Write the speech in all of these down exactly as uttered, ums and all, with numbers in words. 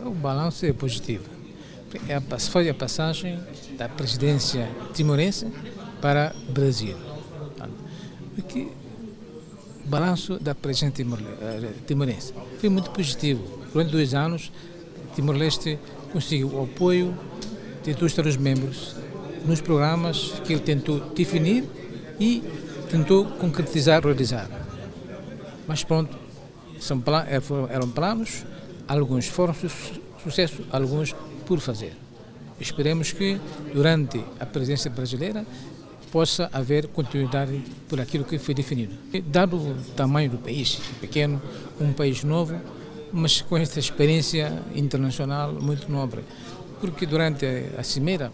O balanço é positivo. É a, foi a passagem da presidência timorense para o Brasil. Porque o balanço da presidência timorense foi muito positivo. Durante dois anos, Timor-Leste conseguiu o apoio de todos os Estados-membros nos programas que ele tentou definir e tentou concretizar, realizar. Mas pronto, são, eram planos, alguns foram sucesso, alguns por fazer. Esperemos que durante a presidência brasileira possa haver continuidade por aquilo que foi definido. Dado o tamanho do país, pequeno, um país novo, mas com esta experiência internacional muito nobre, porque durante a cimeira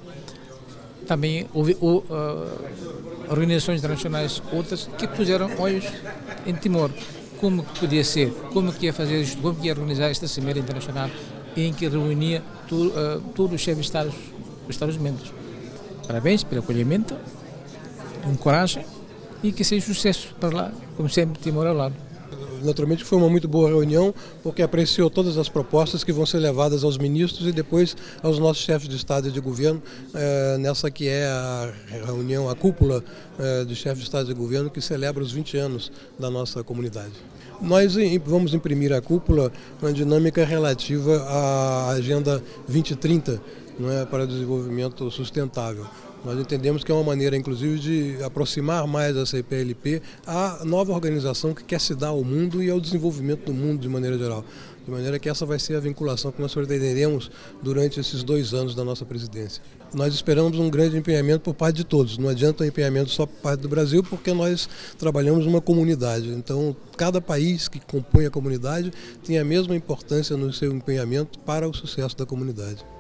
também houve uh, organizações internacionais outras que puseram olhos em Timor. Como podia ser, como que ia fazer isto, como que ia organizar esta cimeira internacional em que reunia tu, uh, todos os chefes de Estados, dos Estados-membros. Parabéns pelo acolhimento, com coragem e que seja sucesso para lá, como sempre, Timor ao lado. Naturalmente foi uma muito boa reunião, porque apreciou todas as propostas que vão ser levadas aos ministros e depois aos nossos chefes de Estado e de Governo, eh, nessa que é a reunião, a cúpula eh, dos chefes de Estado e de Governo que celebra os vinte anos da nossa comunidade. Nós vamos imprimir à cúpula uma dinâmica relativa à Agenda vinte trinta, não é, para o desenvolvimento sustentável. Nós entendemos que é uma maneira, inclusive, de aproximar mais a C P L P à nova organização que quer se dar ao mundo e ao desenvolvimento do mundo de maneira geral. De maneira que essa vai ser a vinculação que nós pretenderemos durante esses dois anos da nossa presidência. Nós esperamos um grande empenhamento por parte de todos. Não adianta um empenhamento só por parte do Brasil, porque nós trabalhamos numa comunidade. Então, cada país que compõe a comunidade tem a mesma importância no seu empenhamento para o sucesso da comunidade.